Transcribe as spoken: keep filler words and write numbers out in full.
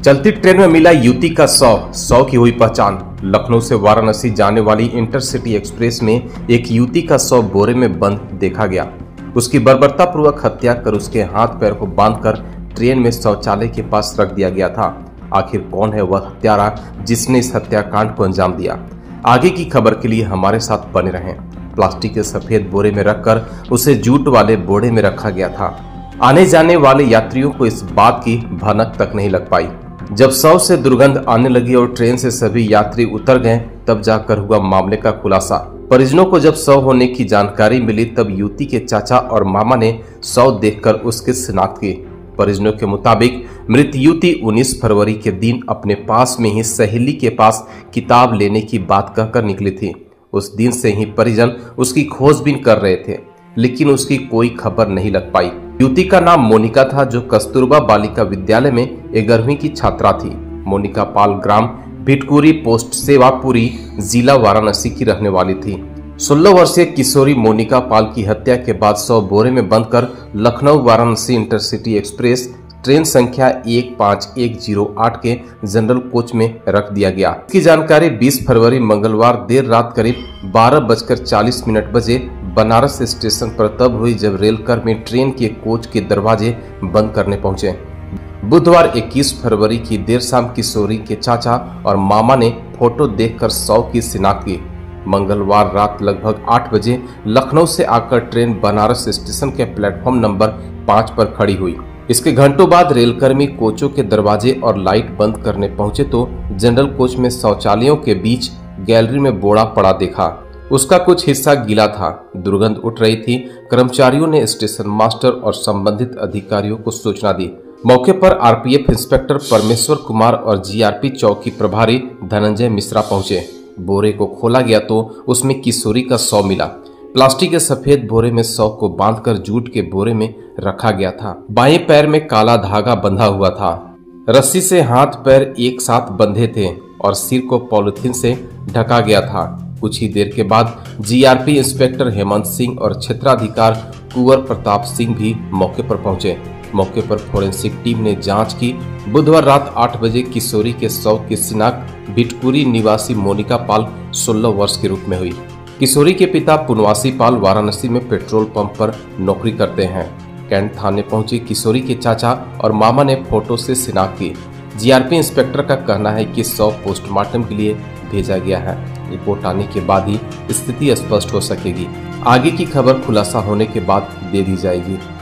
चलती ट्रेन में मिला युवती का शव, शव की हुई पहचान। लखनऊ से वाराणसी जाने वाली इंटरसिटी एक्सप्रेस में एक युवती का शव बोरे में बंद देखा गया। उसकी बर्बरतापूर्वक हत्या कर उसके हाथ पैर को बांधकर ट्रेन में शौचालय के पास रख दिया गया था। आखिर कौन है वह हत्यारा जिसने इस हत्याकांड को अंजाम दिया? आगे की खबर के लिए हमारे साथ बने रहें। प्लास्टिक के सफेद बोरे में रखकर उसे जूट वाले बोरे में रखा गया था। आने जाने वाले यात्रियों को इस बात की भनक तक नहीं लग पाई। जब शव से दुर्गंध आने लगी और ट्रेन से सभी यात्री उतर गए, तब जाकर हुआ मामले का खुलासा। परिजनों को जब शव होने की जानकारी मिली, तब युवती के चाचा और मामा ने शव देखकर उसकी शिनाख्त की। परिजनों के मुताबिक मृत युवती उन्नीस फरवरी के दिन अपने पास में ही सहेली के पास किताब लेने की बात कहकर निकली थी। उस दिन से ही परिजन उसकी खोजबीन कर रहे थे, लेकिन उसकी कोई खबर नहीं लग पाई। युवती का नाम मोनिका था, जो कस्तूरबा बालिका विद्यालय में ग्यारहवीं की छात्रा थी। मोनिका पाल ग्राम भिटकुरी पोस्ट सेवापुरी जिला वाराणसी की रहने वाली थी। सोलह वर्षीय किशोरी मोनिका पाल की हत्या के बाद शव बोरे में बंद कर Lucknow Varanasi intercity express train संख्या एक पाँच एक जीरो आठ के जनरल कोच में रख दिया गया। इसकी जानकारी बीस फरवरी मंगलवार देर रात करीब बारह बजकर चालीस मिनट बजे बनारस स्टेशन पर तब हुई, जब रेलकर्मी ट्रेन के कोच के दरवाजे बंद करने पहुंचे। बुधवार इक्कीस फरवरी की देर शाम किशोरी के चाचा और मामा ने फोटो देखकर शव की शिनाख्त की। मंगलवार रात लगभग आठ बजे लखनऊ से आकर ट्रेन बनारस स्टेशन के प्लेटफॉर्म नंबर पाँच पर खड़ी हुई। इसके घंटों बाद रेलकर्मी कोचों के दरवाजे और लाइट बंद करने पहुंचे तो जनरल कोच में शौचालयों के बीच गैलरी में बोरा पड़ा देखा। उसका कुछ हिस्सा गीला था, दुर्गंध उठ रही थी। कर्मचारियों ने स्टेशन मास्टर और संबंधित अधिकारियों को सूचना दी। मौके पर आरपीएफ इंस्पेक्टर परमेश्वर कुमार और जीआरपी चौकी प्रभारी धनंजय मिश्रा पहुंचे। बोरे को खोला गया तो उसमें किशोरी का शव मिला। प्लास्टिक के सफेद बोरे में शव को बांधकर जूट के बोरे में रखा गया था। बाएं पैर में काला धागा बंधा हुआ था। रस्सी से हाथ पैर एक साथ बंधे थे और सिर को पॉलिथीन से ढका गया था। कुछ ही देर के बाद जीआरपी इंस्पेक्टर हेमंत सिंह और क्षेत्राधिकार कुंवर प्रताप सिंह भी मौके पर पहुंचे। मौके पर फोरेंसिक टीम ने जांच की। बुधवार रात आठ बजे किशोरी के शव की शिनाख्त भिटकुरी निवासी मोनिका पाल सोलह वर्ष के रूप में हुई। किशोरी के पिता पुनवासी पाल वाराणसी में पेट्रोल पंप पर नौकरी करते हैं। कैंट थाने पहुंचे किशोरी के चाचा और मामा ने फोटो से शिनाख्त की। जीआरपी इंस्पेक्टर का कहना है कि शव पोस्टमार्टम के लिए भेजा गया है। रिपोर्ट आने के बाद ही स्थिति स्पष्ट हो सकेगी। आगे की खबर खुलासा होने के बाद दे दी जाएगी।